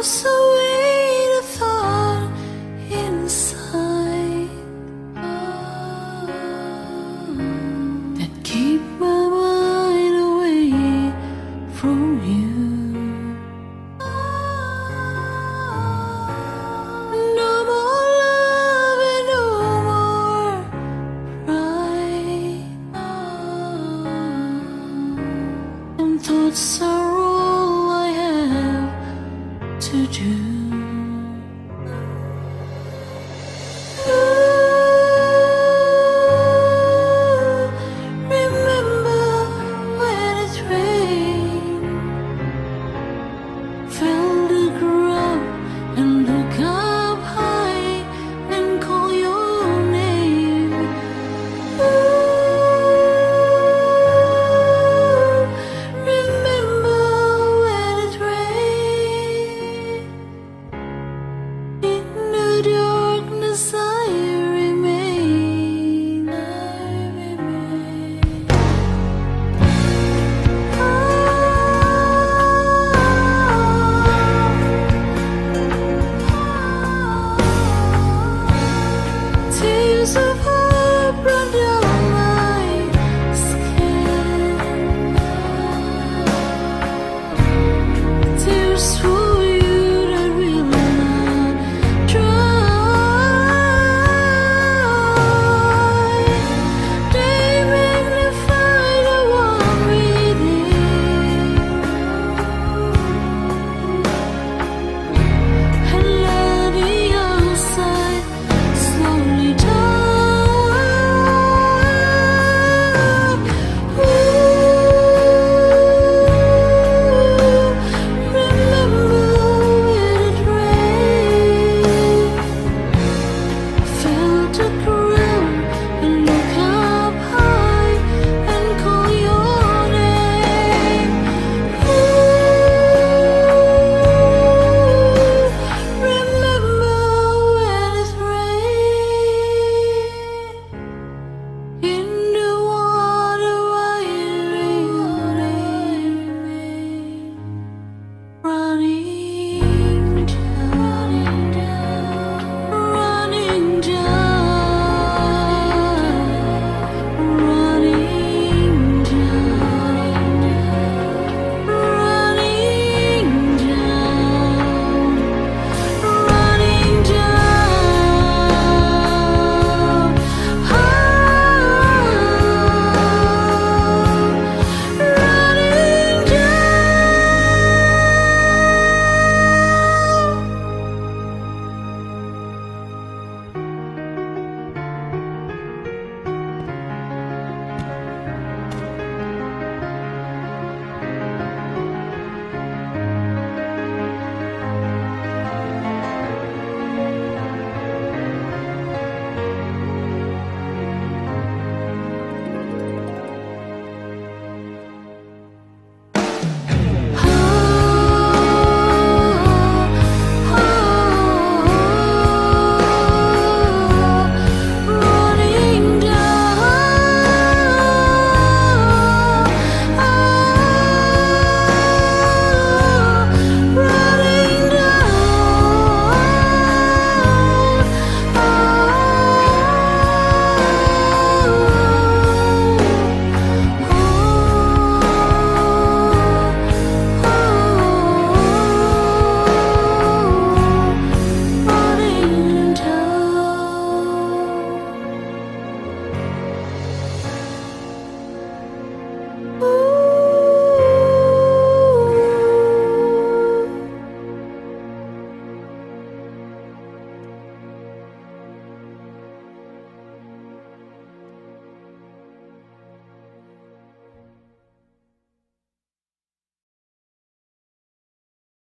was a weight of thought inside that keep my mind away from you. No more love and no more pride, and thoughts are all I have to do. Remember when it rained, fell the ground and look up high and call your name. Remember when it rained in the dark.